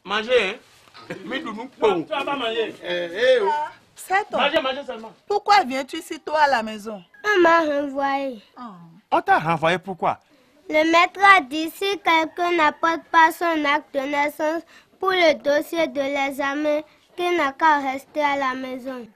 Manger, hein? Mais nous pouvons. Tu vas pas manger. C'est toi. Manger seulement. Pourquoi viens-tu si tôt à la maison? On m'a renvoyé. On t'a renvoyé pourquoi? Le maître a dit si quelqu'un n'apporte pas son acte de naissance pour le dossier de l'examen, qu'il n'a qu'à rester à la maison.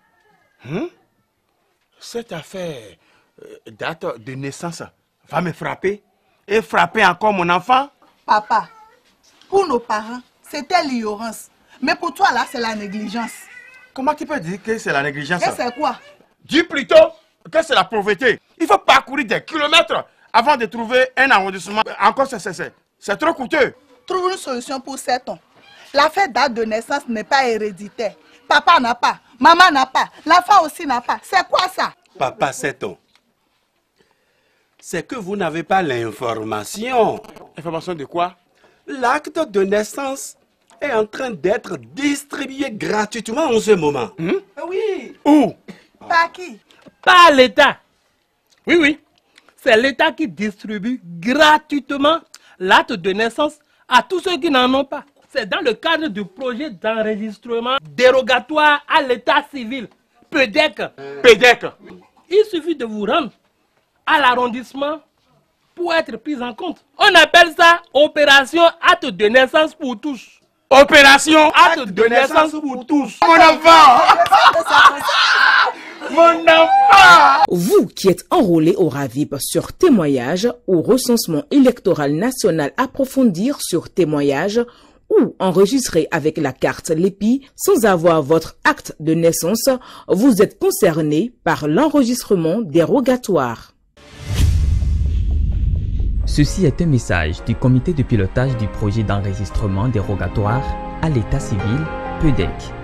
Cette affaire date de naissance va me frapper et frapper encore mon enfant? Papa, pour nos parents, c'était l'ignorance. Mais pour toi, là, c'est la négligence. Comment tu peux dire que c'est la négligence? Et c'est quoi? Dis plutôt que c'est la pauvreté. Il faut parcourir des kilomètres avant de trouver un arrondissement. Encore, c'est trop coûteux. Trouve une solution pour cet homme. L'affaire date de naissance n'est pas héréditaire. Papa n'a pas, maman n'a pas, l'enfant aussi n'a pas. C'est quoi ça? Papa, c'est on. C'est que vous n'avez pas l'information. Information de quoi? L'acte de naissance est en train d'être distribué gratuitement en ce moment. Oui. Où? Par qui? Par l'État. Oui. C'est l'État qui distribue gratuitement l'acte de naissance à tous ceux qui n'en ont pas. C'est dans le cadre du projet d'enregistrement dérogatoire à l'état civil, PEDEC. Il suffit de vous rendre à l'arrondissement pour être pris en compte. On appelle ça opération acte de naissance pour tous. Opération acte de naissance pour tous. Mon enfant! Mon enfant! Vous qui êtes enrôlé au RAVIP sur témoignage ou recensement électoral national approfondir sur témoignage ou enregistré avec la carte LEPI sans avoir votre acte de naissance, vous êtes concerné par l'enregistrement dérogatoire. Ceci est un message du comité de pilotage du projet d'enregistrement dérogatoire à l'état civil, PEDEC.